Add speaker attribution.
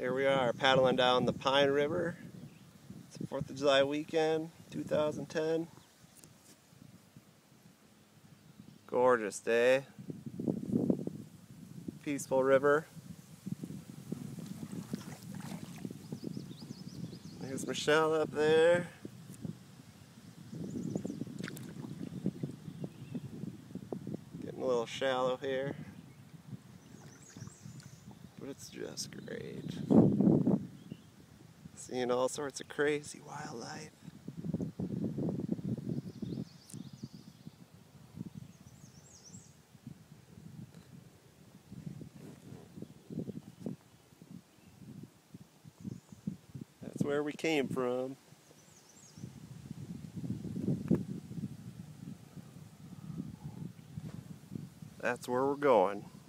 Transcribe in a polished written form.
Speaker 1: Here we are paddling down the Pine River. It's the 4th of July weekend, 2010. Gorgeous day. Peaceful river. There's Michelle up there. Getting a little shallow here, but it's just great. Seeing all sorts of crazy wildlife. That's where we came from. That's where we're going.